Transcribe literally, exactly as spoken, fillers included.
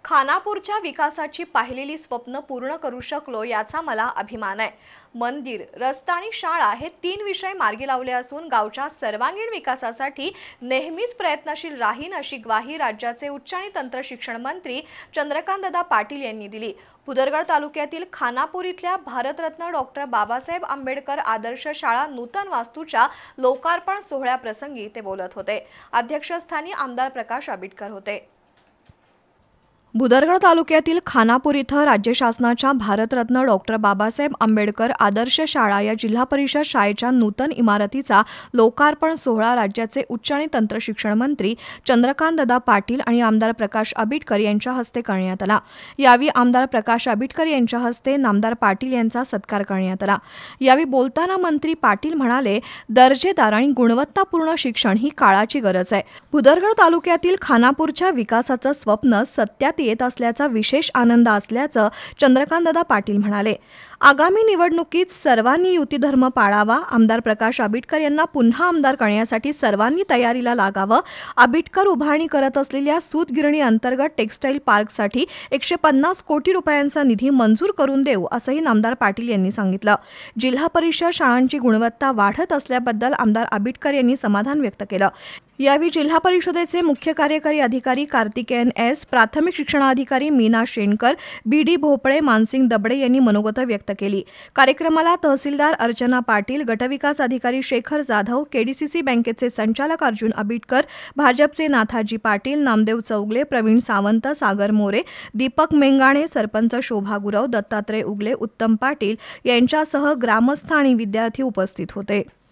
खानापूरच्या विकासाची पाहिलेली स्वप्न पूर्ण करू शकलो याचा मला अभिमान आहे। मंदिर, रस्ता आणि शाळा हे तीन विषय मार्गी लावले असून गावच्या सर्वांगीण विकासासाठी नेहमीच प्रयत्नशील राहीन अशी ग्वाही राज्याचे उच्च आणि तंत्र शिक्षण मंत्री चंद्रकांतदादा पाटील यांनी दिली। भुदरगड तालुक्यातील खानापूर इथल्या भारतरत्न डॉक्टर बाबासाहेब आंबेडकर आदर्श शाळा नूतन वास्तूच्या लोकार्पण सोहळ्याप्रसंगी ते बोलत होते। अध्यक्षस्थानी आमदार प्रकाश आबिटकर होते। भुदरगड तालुक्यातील खानापूर इथं राज्य शासनाच्या भारतरत्न डॉक्टर बाबासाहेब आंबेडकर आदर्श शाळा या जिल्हा परिषद शाळेच्या नूतन इमारतीचा लोकार्पण सोहळा राज्याचे उच्च आणि तंत्र शिक्षण मंत्री चंद्रकांतदादा पाटील आणि आमदार प्रकाश आबिटकर यांच्या हस्ते करण्यात आला। यावेळी आमदार प्रकाश आबिटकर यांच्या हस्ते नामदार पाटील यांचा सत्कार करण्यात आला। यावेळी बोलताना मंत्री पाटील म्हणाले, दर्जेदार आणि गुणवत्तापूर्ण शिक्षण ही काळाची गरज आहे। भुदरगड तालुक्यातील खानापूरच्या विकासाचं स्वप्न सत्यात येत असल्याचा विशेष आनंद असल्याचं चंद्रकांतदादा पाटील म्हणाले। आगामी निवडणुकीत सर्वांनी युती धर्म पाळावा। आमदार प्रकाश आबिटकर यांना पुन्हा आमदार करण्यासाठी सर्वांनी तयारीला लागावं। आबिटकर उभारणी करत असलेल्या सूतगिरणी अंतर्गत टेक्सटाईल पार्कसाठी एकशे पन्नास कोटी रुपयांचा निधी मंजूर करून देऊ असंही नामदार पाटील यांनी सांगितलं। जिल्हा परिषद शाळांची गुणवत्ता वाढत असल्याबद्दल आमदार आबिटकर यांनी समाधान व्यक्त केलं। यावेळी जिल्हा परिषदेचे मुख्य कार्यकारी अधिकारी कार्तिकेयन एस, प्राथमिक शिक्षणाधिकारी मीना शेणकर, बी डी भोपळे, मानसिंग दबडे यांनी मनोगत व्यक्त केली। कार्यक्रमाला तहसीलदार अर्चना पाटील, गटविकास अधिकारी शेखर जाधव, केडीसीसी बँकेचे संचालक अर्जुन आबिटकर, भाजपचे नाथाजी पाटील, नामदेव चौगले, प्रवीण सावंत, सागर मोरे, दीपक मेंगाणे, सरपंच शोभा गुरव, दत्तात्रय उगले, उत्तम पाटील यांच्यासह ग्रामस्थ आणि विद्यार्थी उपस्थित होते।